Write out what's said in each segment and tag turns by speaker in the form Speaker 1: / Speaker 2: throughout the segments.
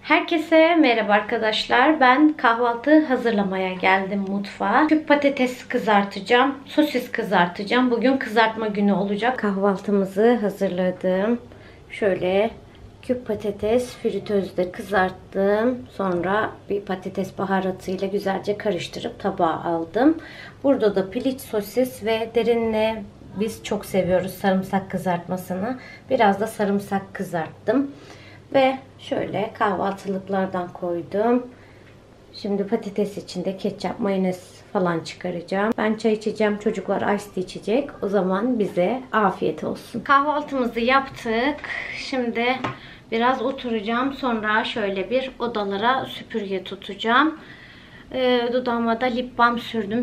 Speaker 1: Herkese merhaba arkadaşlar. Ben kahvaltı hazırlamaya geldim mutfağa. Küp patates kızartacağım. Sosis kızartacağım. Bugün kızartma günü olacak. Kahvaltımızı hazırladım. Şöyle küp patates fritözde kızarttım. Sonra bir patates baharatıyla güzelce karıştırıp tabağa aldım. Burada da piliç sosis ve derinle biz çok seviyoruz sarımsak kızartmasını. Biraz da sarımsak kızarttım. Ve şöyle kahvaltılıklardan koydum. Şimdi patates içinde ketçap, mayonez falan çıkaracağım. Ben çay içeceğim. Çocuklar ice tea içecek. O zaman bize afiyet olsun. Kahvaltımızı yaptık. Şimdi biraz oturacağım. Sonra şöyle bir odalara süpürge tutacağım. Dudağıma da lip balm sürdüm.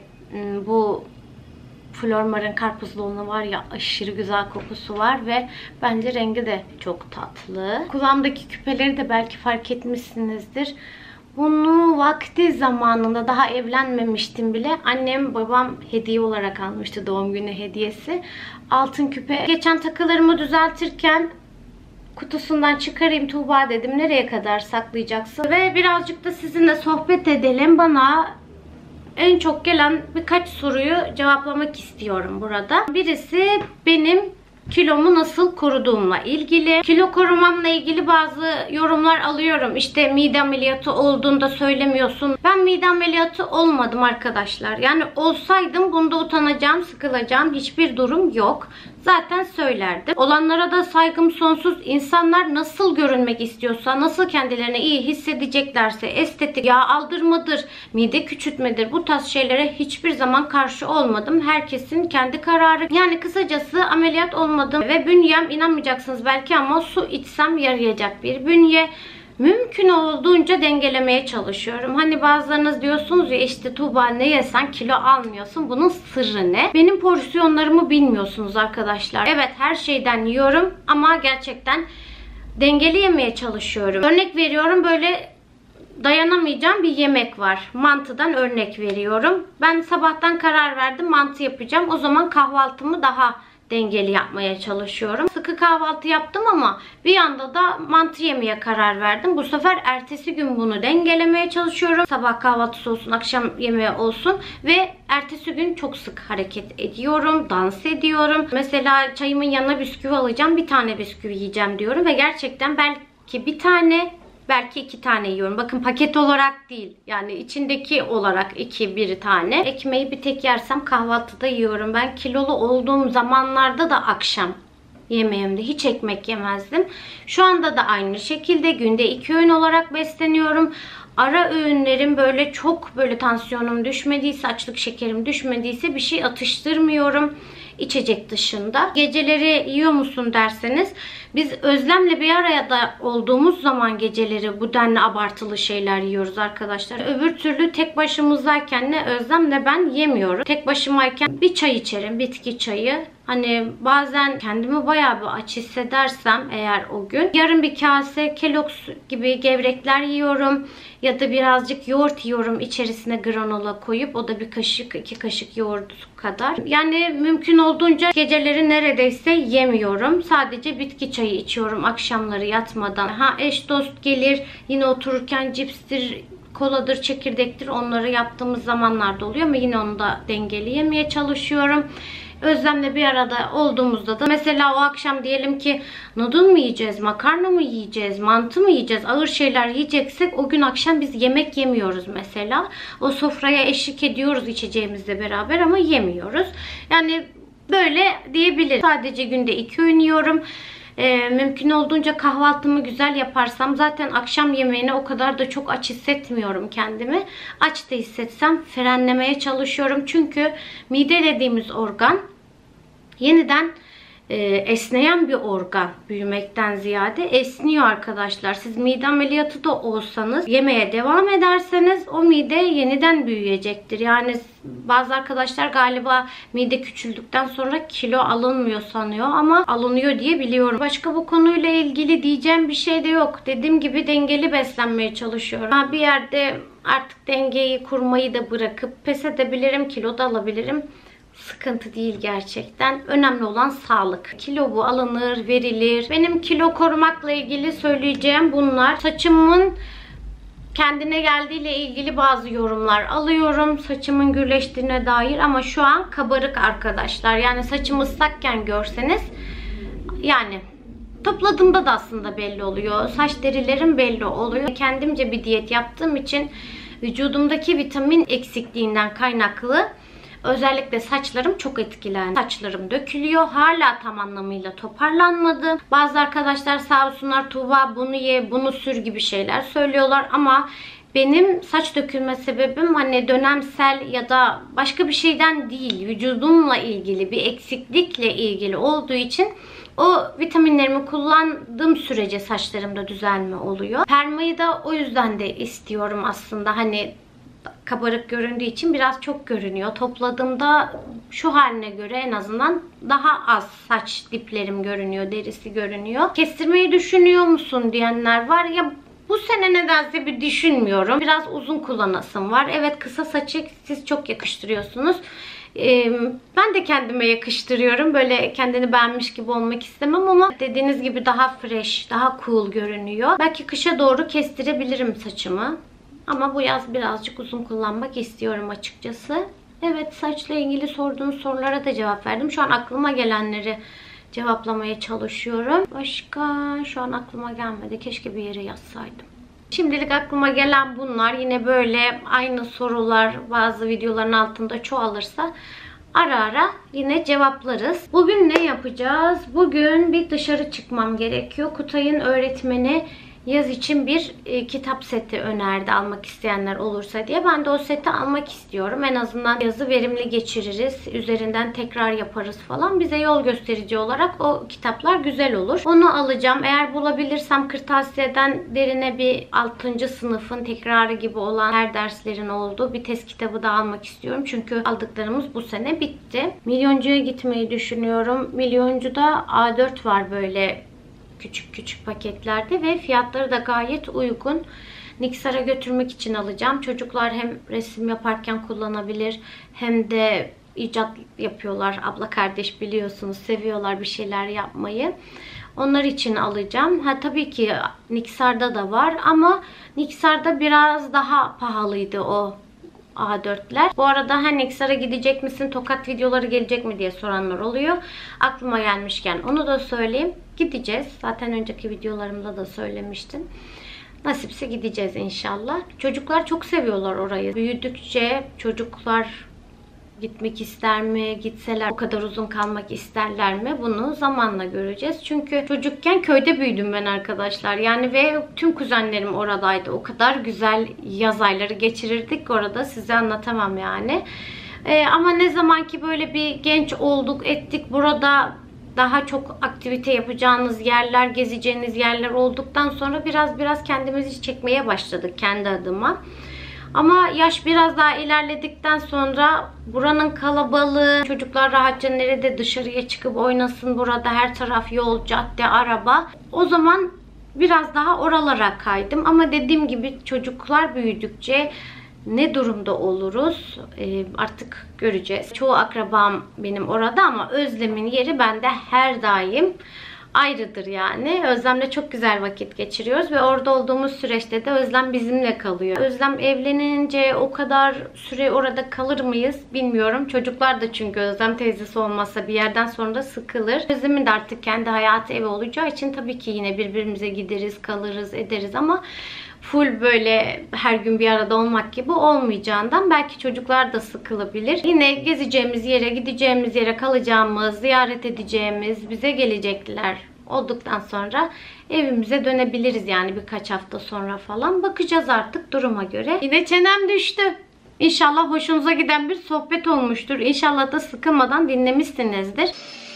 Speaker 1: Bu Flormar'ın karpuzlu olanı var ya, aşırı güzel kokusu var ve bence rengi de çok tatlı. Kulağımdaki küpeleri de belki fark etmişsinizdir. Bunu vakti zamanında daha evlenmemiştim bile. Annem babam hediye olarak almıştı, doğum günü hediyesi. Altın küpe. Geçen takılarımı düzeltirken kutusundan çıkarayım Tuğba dedim. Nereye kadar saklayacaksın? Ve birazcık da sizinle sohbet edelim. Bana en çok gelen birkaç soruyu cevaplamak istiyorum burada. Birisi benim kilomu nasıl koruduğumla ilgili. Kilo korumamla ilgili bazı yorumlar alıyorum. İşte mide ameliyatı olduğunda söylemiyorsun. Ben mide ameliyatı olmadım arkadaşlar. Yani olsaydım bunda utanacağım, sıkılacağım hiçbir durum yok. Zaten söylerdim. Olanlara da saygım sonsuz. İnsanlar nasıl görünmek istiyorsa, nasıl kendilerini iyi hissedeceklerse, estetik, yağ aldırmadır, mide küçültmedir, bu tarz şeylere hiçbir zaman karşı olmadım. Herkesin kendi kararı. Yani kısacası ameliyat olmadım ve bünyem, inanmayacaksınız belki ama su içsem yarayacak bir bünye. Mümkün olduğunca dengelemeye çalışıyorum. Hani bazılarınız diyorsunuz ya, işte Tuğba ne yesen kilo almıyorsun. Bunun sırrı ne? Benim porsiyonlarımı bilmiyorsunuz arkadaşlar. Evet, her şeyden yiyorum ama gerçekten dengeli yemeye çalışıyorum. Örnek veriyorum, böyle dayanamayacağım bir yemek var. Mantıdan örnek veriyorum. Ben sabahtan karar verdim, mantı yapacağım. O zaman kahvaltımı daha dengeli yapmaya çalışıyorum. Sıkı kahvaltı yaptım ama bir yanda da mantı yemeye karar verdim. Bu sefer ertesi gün bunu dengelemeye çalışıyorum. Sabah kahvaltısı olsun, akşam yemeği olsun ve ertesi gün çok sık hareket ediyorum, dans ediyorum. Mesela çayımın yanına bisküvi alacağım, bir tane bisküvi yiyeceğim diyorum ve gerçekten belki bir tane, belki 2 tane yiyorum. Bakın, paket olarak değil. Yani içindeki olarak 1 tane. Ekmeği bir tek yersem kahvaltıda yiyorum. Ben kilolu olduğum zamanlarda da akşam yemeğimde hiç ekmek yemezdim. Şu anda da aynı şekilde günde 2 öğün olarak besleniyorum. Ara öğünlerim böyle çok tansiyonum düşmediyse, açlık şekerim düşmediyse bir şey atıştırmıyorum. İçecek dışında. Geceleri yiyor musun derseniz, biz Özlem'le bir arada olduğumuz zaman geceleri bu denli abartılı şeyler yiyoruz arkadaşlar. Öbür türlü tek başımızdayken ne Özlem ne ben yemiyorum. Tek başımayken bir çay içerim, bitki çayı. Hani bazen kendimi bayağı bir aç hissedersem eğer o gün, yarım bir kase Kellogg's gibi gevrekler yiyorum. Ya da birazcık yoğurt yiyorum, içerisine granola koyup, o da bir kaşık 2 kaşık yoğurt kadar. Yani mümkün olduğunca geceleri neredeyse yemiyorum. Sadece bitki çayı içiyorum akşamları yatmadan. Eş dost gelir, yine otururken cipstir, koladır, çekirdektir, onları yaptığımız zamanlarda oluyor ama yine onu da dengeli yemeye çalışıyorum. Özlem'le bir arada olduğumuzda da mesela o akşam diyelim ki noodle mu yiyeceğiz, makarna mı yiyeceğiz, mantı mı yiyeceğiz, ağır şeyler yiyeceksek o gün akşam biz yemek yemiyoruz mesela. O sofraya eşlik ediyoruz içeceğimizle beraber ama yemiyoruz. Yani böyle diyebiliriz. Sadece günde 2 öğün yiyorum. Mümkün olduğunca kahvaltımı güzel yaparsam zaten akşam yemeğine o kadar da çok aç hissetmiyorum kendimi. Aç da hissetsem frenlemeye çalışıyorum. Çünkü mide dediğimiz organ yeniden esneyen bir organ, büyümekten ziyade esniyor arkadaşlar. Siz mide ameliyatı da olsanız, yemeye devam ederseniz o mide yeniden büyüyecektir. Yani bazı arkadaşlar galiba mide küçüldükten sonra kilo alınmıyor sanıyor ama alınıyor diye biliyorum. Başka bu konuyla ilgili diyeceğim bir şey de yok. Dediğim gibi dengeli beslenmeye çalışıyorum. Bir yerde artık dengeyi kurmayı da bırakıp pes edebilirim, kilo da alabilirim. sıkıntı değil gerçekten. Önemli olan sağlık. Kilo bu alınır, verilir. Benim kilo korumakla ilgili söyleyeceğim bunlar. Saçımın kendine geldiğiyle ilgili bazı yorumlar alıyorum. Saçımın gürleştiğine dair ama şu an kabarık arkadaşlar. Yani saçımı ıslakken görseniz, yani topladığımda da aslında belli oluyor. Saç derilerim belli oluyor. Kendimce bir diyet yaptığım için vücudumdaki vitamin eksikliğinden kaynaklı özellikle saçlarım çok etkilendi. Saçlarım dökülüyor. Hala tam anlamıyla toparlanmadı. Bazı arkadaşlar sağ olsunlar, Tuğba bunu ye, bunu sür gibi şeyler söylüyorlar ama benim saç dökülme sebebim hani dönemsel ya da başka bir şeyden değil. Vücudumla ilgili bir eksiklikle ilgili olduğu için o vitaminlerimi kullandığım sürece saçlarımda düzelme oluyor. Permayı da o yüzden de istiyorum aslında. Hani kabarık göründüğü için biraz çok görünüyor. Topladığımda şu haline göre en azından daha az saç diplerim görünüyor, derisi görünüyor. Kestirmeyi düşünüyor musun diyenler var. Ya bu sene nedense bir düşünmüyorum. Biraz uzun kullanasım var. Evet, kısa saçı siz çok yakıştırıyorsunuz. Ben de kendime yakıştırıyorum. Böyle kendini beğenmiş gibi olmak istemem ama dediğiniz gibi daha fresh, daha cool görünüyor. Belki kışa doğru kestirebilirim saçımı. Ama bu yaz birazcık uzun kullanmak istiyorum açıkçası. Evet, saçla ilgili sorduğunuz sorulara da cevap verdim. Şu an aklıma gelenleri cevaplamaya çalışıyorum. Başka şu an aklıma gelmedi. Keşke bir yere yazsaydım. Şimdilik aklıma gelen bunlar. Yine böyle aynı sorular bazı videoların altında çoğalırsa ara ara yine cevaplarız. Bugün ne yapacağız? Bugün bir dışarı çıkmam gerekiyor. Kutay'ın öğretmeni yaz için bir kitap seti önerdi almak isteyenler olursa diye. Ben de o seti almak istiyorum. En azından yazı verimli geçiririz. Üzerinden tekrar yaparız falan. Bize yol gösterici olarak o kitaplar güzel olur. Onu alacağım. Eğer bulabilirsem kırtasiyeden derine bir 6. sınıfın tekrarı gibi olan her derslerin olduğu bir test kitabı da almak istiyorum. Çünkü aldıklarımız bu sene bitti. Milyoncu'ya gitmeyi düşünüyorum. Milyoncu'da A4 var böyle küçük küçük paketlerde ve fiyatları da gayet uygun. Niksar'a götürmek için alacağım. Çocuklar hem resim yaparken kullanabilir hem de icat yapıyorlar. Abla kardeş biliyorsunuz, seviyorlar bir şeyler yapmayı. Onlar için alacağım. Ha tabii ki Niksar'da da var ama Niksar'da biraz daha pahalıydı o A4'ler. Bu arada hani Niksar'a gidecek misin, Tokat videoları gelecek mi diye soranlar oluyor. Aklıma gelmişken onu da söyleyeyim. Gideceğiz. Zaten önceki videolarımda da söylemiştim. Nasipse gideceğiz inşallah. Çocuklar çok seviyorlar orayı. Büyüdükçe çocuklar gitmek ister mi? Gitseler o kadar uzun kalmak isterler mi? Bunu zamanla göreceğiz. Çünkü çocukken köyde büyüdüm ben arkadaşlar. Yani ve tüm kuzenlerim oradaydı. O kadar güzel yaz ayları geçirirdik orada. Size anlatamam yani. Ama ne zaman ki böyle bir genç olduk, ettik, burada daha çok aktivite yapacağınız yerler, gezeceğiniz yerler olduktan sonra biraz kendimizi çekmeye başladık kendi adıma. Ama yaş biraz daha ilerledikten sonra buranın kalabalığı, çocuklar rahatça nerede dışarıya çıkıp oynasın, burada her taraf yol, cadde, araba. O zaman biraz daha oralara kaydım. Ama dediğim gibi çocuklar büyüdükçe ne durumda oluruz artık göreceğiz. Çoğu akrabam benim orada ama Özlem'in yeri bende her daim ayrıdır yani. Özlem'le çok güzel vakit geçiriyoruz ve orada olduğumuz süreçte de Özlem bizimle kalıyor. Özlem evlenince o kadar süre orada kalır mıyız bilmiyorum. Çocuklar da çünkü Özlem teyzesi olmazsa bir yerden sonra da sıkılır. Özlem'in de artık kendi hayatı evi olacağı için tabii ki yine birbirimize gideriz, kalırız, ederiz ama full böyle her gün bir arada olmak gibi olmayacağından belki çocuklar da sıkılabilir. Yine gezeceğimiz yere, gideceğimiz yere, kalacağımız, ziyaret edeceğimiz, bize gelecekler olduktan sonra evimize dönebiliriz yani birkaç hafta sonra falan. Bakacağız artık duruma göre. Yine çenem düştü. İnşallah hoşunuza giden bir sohbet olmuştur. İnşallah da sıkılmadan dinlemişsinizdir.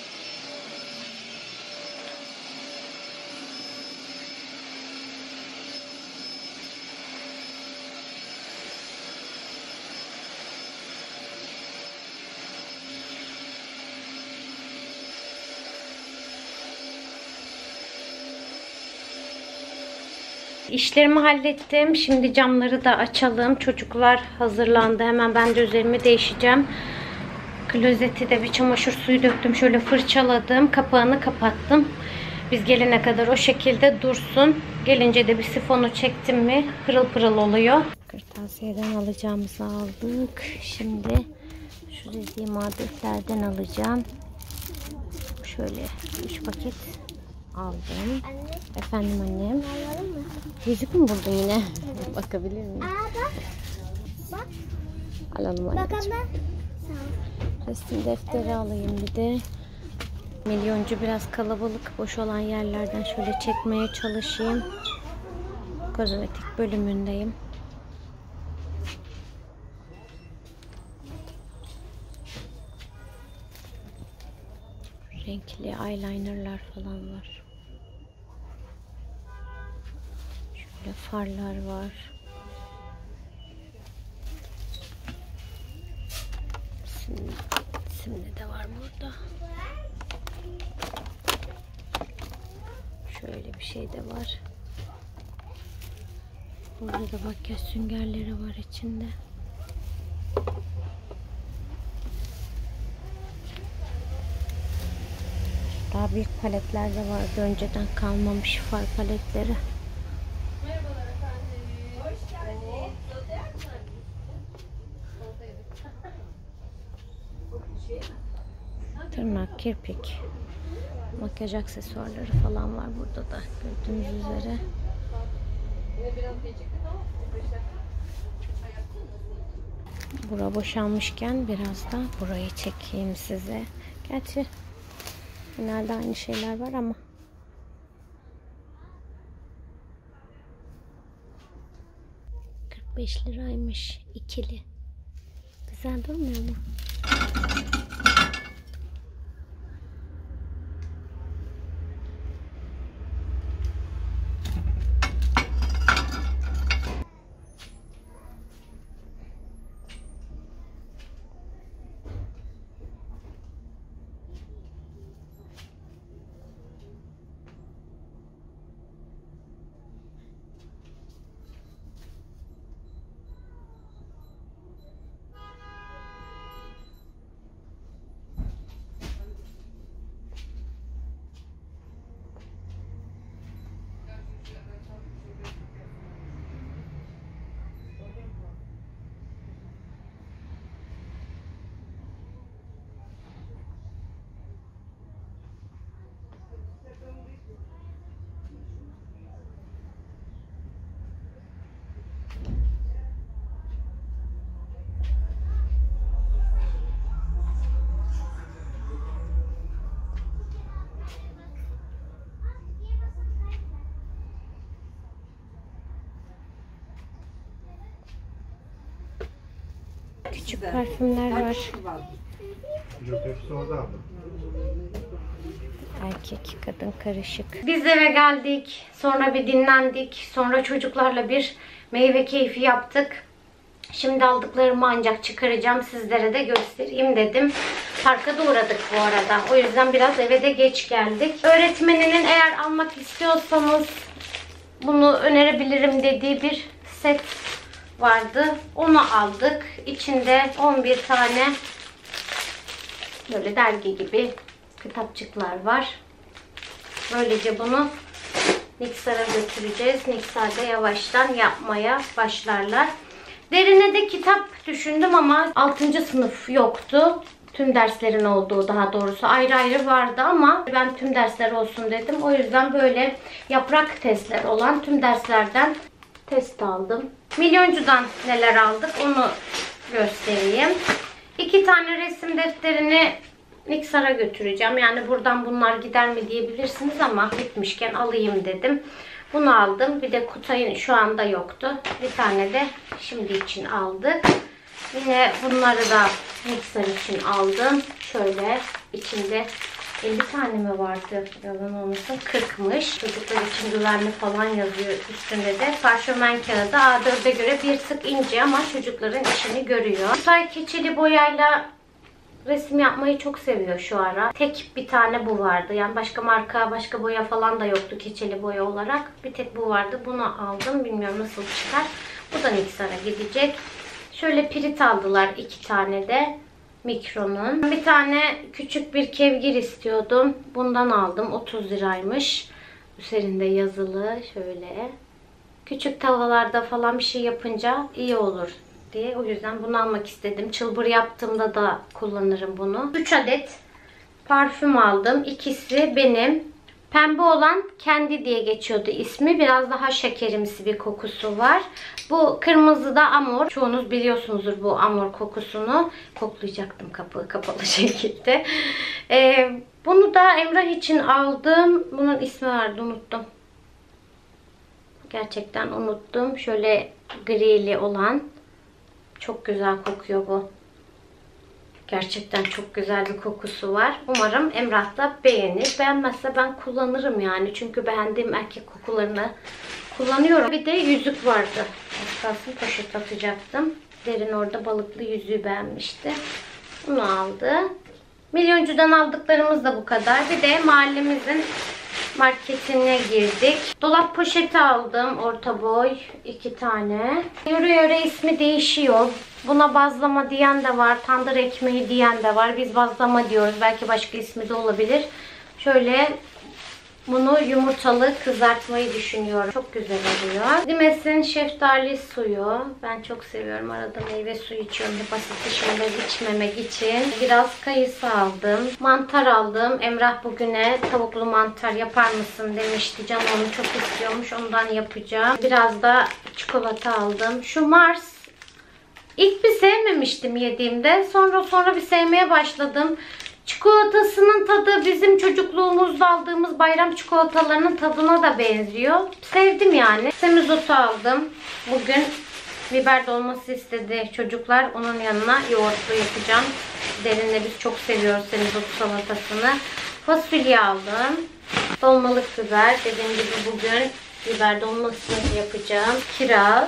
Speaker 1: İşlerimi hallettim. Şimdi camları da açalım. Çocuklar hazırlandı. Hemen ben de üzerimi değişeceğim. Klozeti de bir çamaşır suyu döktüm. Şöyle fırçaladım. Kapağını kapattım. Biz gelene kadar o şekilde dursun. Gelince de bir sifonu çektim mi pırıl pırıl oluyor. Kırtasiyeden alacağımızı aldık. Şimdi şu dediğim adetlerden alacağım. Şöyle 3 paket aldım.
Speaker 2: Anne.
Speaker 1: Efendim annem.
Speaker 2: Alalım mı?
Speaker 1: Yüzük mü buldun yine? Bakabilir miyim?
Speaker 2: Bak. Bak.
Speaker 1: Alalım
Speaker 2: Bak
Speaker 1: anneciğim.
Speaker 2: anne. Sağ ol.
Speaker 1: Resim defteri alayım bir de. Milyoncu biraz kalabalık. Boş olan yerlerden şöyle çekmeye çalışayım. Kozmetik bölümündeyim. Renkli eyelinerlar falan var. Şöyle farlar var. Simli de var burada. Şöyle bir şey de var. Burada da makyaj süngerleri var içinde. Daha büyük paletler de vardı. Önceden kalmamış far paletleri.
Speaker 3: Merhabalar efendim. Hoş geldiniz.
Speaker 1: Tırnak, kirpik, makyaj aksesuarları falan var burada da gördüğünüz üzere. Bura boşalmışken biraz da burayı çekeyim size. Gerçi genelde aynı şeyler var ama. $45 ikili. Güzel durmuyor mu? Küçük parfümler var.
Speaker 4: Yok hepsi orada abla.
Speaker 1: Erkek, kadın karışık. Biz eve geldik. Sonra bir dinlendik. Sonra çocuklarla bir meyve keyfi yaptık. Şimdi aldıklarımı ancak çıkaracağım. Sizlere de göstereyim dedim. Parka da uğradık bu arada. O yüzden biraz eve de geç geldik. Öğretmeninin eğer almak istiyorsanız bunu önerebilirim dediği bir set vardı. Onu aldık. İçinde 11 tane böyle dergi gibi kitapçıklar var. Böylece bunu Niksar'a götüreceğiz. Niksar'da yavaştan yapmaya başlarlar. Derine de kitap düşündüm ama 6. sınıf yoktu. Tüm derslerin olduğu, daha doğrusu ayrı ayrı vardı ama ben tüm dersler olsun dedim. O yüzden böyle yaprak testler olan tüm derslerden test aldım. Milyoncu'dan neler aldık onu göstereyim. 2 tane resim defterini Niksar'a götüreceğim. Yani buradan bunlar gider mi diyebilirsiniz ama gitmişken alayım dedim. Bunu aldım. Bir de Kutay'ın şu anda yoktu. Bir tane de şimdi için aldık. Yine bunları da Niksar için aldım. Şöyle içinde 50 tane mi vardı? Yalan olmasın. 40'mış. Çocuklar için güvenli falan yazıyor üstünde de. Parşömen kağıdı A4'e göre bir tık ince ama çocukların işini görüyor. Kutay keçeli boyayla resim yapmayı çok seviyor şu ara. Tek bir tane bu vardı. Yani başka marka, başka boya falan da yoktu keçeli boya olarak. Bir tek bu vardı. Bunu aldım. Bilmiyorum nasıl çıkar. Bu da Niksar'a gidecek. Şöyle pirit aldılar 2 tane de. Mikronun. Bir tane küçük bir kevgir istiyordum. Bundan aldım. 30 liraymış. Üzerinde yazılı şöyle. Küçük tavalarda falan bir şey yapınca iyi olur diye. O yüzden bunu almak istedim. Çılbır yaptığımda da kullanırım bunu. 3 adet parfüm aldım. İkisi benim. Pembe olan Kendi diye geçiyordu ismi. Biraz daha şekerimsi bir kokusu var. Bu kırmızı da Amor. Çoğunuz biliyorsunuzdur bu Amor kokusunu. Koklayacaktım kapı kapalı şekilde. Bunu da Emrah için aldım. Bunun ismi vardı, unuttum. Gerçekten unuttum. Şöyle grili olan. Çok güzel kokuyor bu. Gerçekten çok güzel bir kokusu var. Umarım Emrah da beğenir. Beğenmezse ben kullanırım yani. Çünkü beğendiğim erkek kokularını kullanıyorum. Bir de yüzük vardı. Az kalsın poşet atacaktım. Derin orada balıklı yüzüğü beğenmişti. Bunu aldı. Milyoncudan aldıklarımız da bu kadar. Bir de mahallemizin marketine girdik. Dolap poşeti aldım. Orta boy 2 tane. Yöre yöre ismi değişiyor. Buna bazlama diyen de var. Tandır ekmeği diyen de var. Biz bazlama diyoruz. Belki başka ismi de olabilir. Şöyle bunu yumurtalı kızartmayı düşünüyorum. Çok güzel oluyor. Dimes'in şeftali suyu. Ben çok seviyorum. Arada meyve suyu içiyorum. Basit şeyler içmemek için. Biraz kayısı aldım. Mantar aldım. Emrah bugüne tavuklu mantar yapar mısın demişti. Canım onu çok istiyormuş. Ondan yapacağım. Biraz da çikolata aldım. Şu Mars. İlk bir sevmemiştim yediğimde. Sonra bir sevmeye başladım. Çikolatasının tadı bizim çocukluğumuzda aldığımız bayram çikolatalarının tadına da benziyor. Sevdim yani. Semizotu aldım. Bugün biber dolması istedi çocuklar. Onun yanına yoğurtlu yapacağım. Derinle biz çok seviyoruz semizotu salatasını. Fasulye aldım. Dolmalık biber. Dediğim gibi bugün biber dolmasını yapacağım. Kiraz.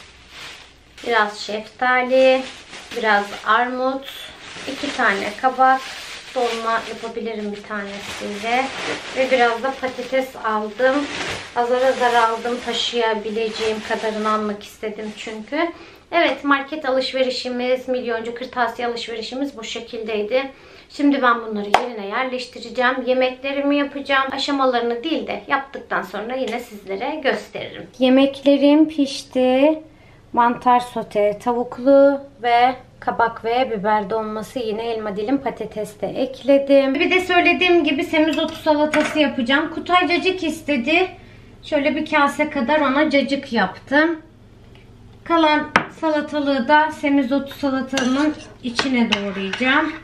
Speaker 1: Biraz şeftali. Biraz armut. 2 tane kabak. Dolma yapabilirim bir tanesiyle. Ve biraz da patates aldım. Azar azar aldım. Taşıyabileceğim kadarını almak istedim çünkü. Evet, market alışverişimiz, milyoncu kırtasiye alışverişimiz bu şekildeydi. Şimdi ben bunları yerine yerleştireceğim. Yemeklerimi yapacağım. Aşamalarını değil de yaptıktan sonra yine sizlere gösteririm. Yemeklerim pişti. Mantar sote, tavuklu ve kabak ve biber dolması, yine elma dilim patates de ekledim. Bir de söylediğim gibi semizotu salatası yapacağım. Kutay cacık istedi. Şöyle bir kase kadar ona cacık yaptım. Kalan salatalığı da semizotu salatamın içine doğrayacağım.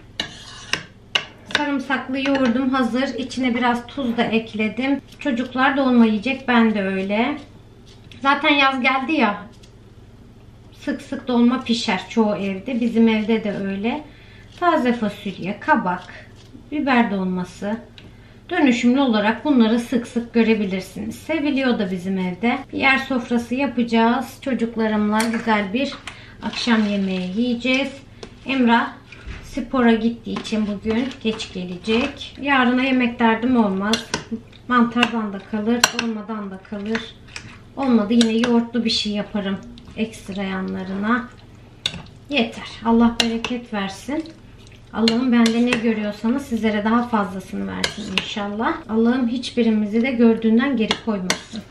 Speaker 1: Sarımsaklı yoğurdum hazır. İçine biraz tuz da ekledim. Çocuklar dolma yiyecek. Ben de öyle. Zaten yaz geldi ya. Sık sık dolma pişer çoğu evde. Bizim evde de öyle. Taze fasulye, kabak, biber dolması. Dönüşümlü olarak bunları sık sık görebilirsiniz. Seviliyor da bizim evde. Bir yer sofrası yapacağız. Çocuklarımla güzel bir akşam yemeği yiyeceğiz. Emrah spora gittiği için bugün geç gelecek. Yarına yemek derdim olmaz. Mantardan da kalır, olmadan da kalır. Olmadı yine yoğurtlu bir şey yaparım ekstra yanlarına. Yeter. Allah bereket versin. Allah'ım bende ne görüyorsanız sizlere daha fazlasını versin inşallah. Allah'ım hiçbirimizi de gördüğünden geri koymasın.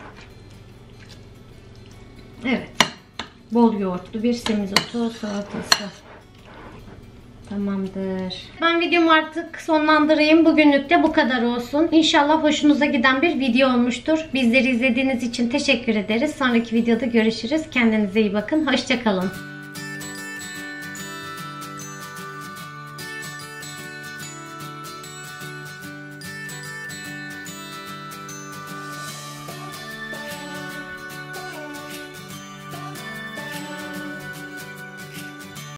Speaker 1: Evet. Bol yoğurtlu bir semizotu salatası. Tamamdır. Ben videomu artık sonlandırayım. Bugünlük de bu kadar olsun. İnşallah hoşunuza giden bir video olmuştur. Bizleri izlediğiniz için teşekkür ederiz. Sonraki videoda görüşürüz. Kendinize iyi bakın. Hoşça kalın.